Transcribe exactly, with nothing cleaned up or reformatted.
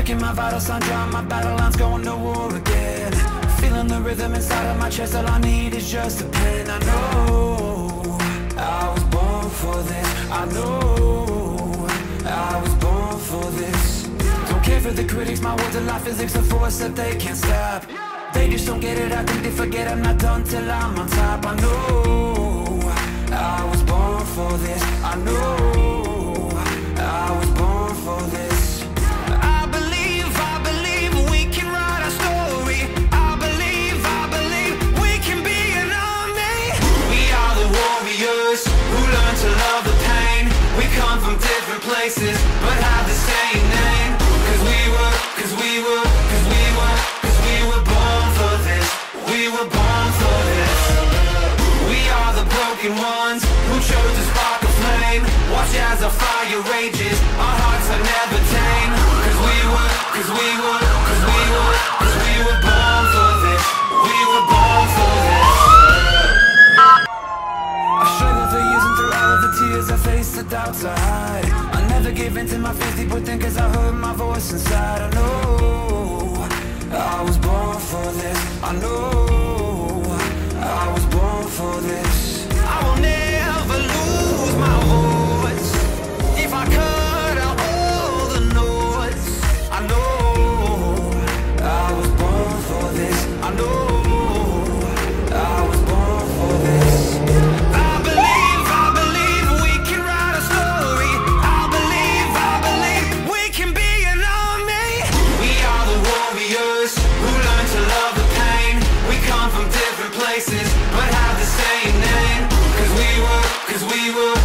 checking my vital signs, drawing my battle lines, going to war again. Feeling the rhythm inside of my chest, all I need is just a pen. I know I was born for this. I know I was born for this. Don't care for the critics, my words are like physics, a force that they can't stop. They just don't get it, I think they forget I'm not done till I'm on top. I know I was born for this. I know I was born for this. I believe, I believe we can write our story. I believe, I believe we can be an army. We are the warriors who learn to love the pain. We come from different places but have the same name. Cause we were, cause we were, cause we were, cause we were born for this. We were born for this. We are the broken ones who chose to spark a flame. Watch as our fire rages, our hearts are never tame. Cause we were, cause we were, cause we were, cause we were born for this. We were born for this. I struggled for years and through all of the tears I faced the doubts I hide. I never gave in to my fears deep within, cause I heard my voice inside. I know I was born for this. I know I was born for this. I will never lose my voice if I cut out all the noise. I know I was born for this. I know I was born for this. I believe, I believe we can write a story. I believe, I believe we can be an army. We are the warriors who learn to love the pain. We come from different places but have the same name. Cause we were, cause we were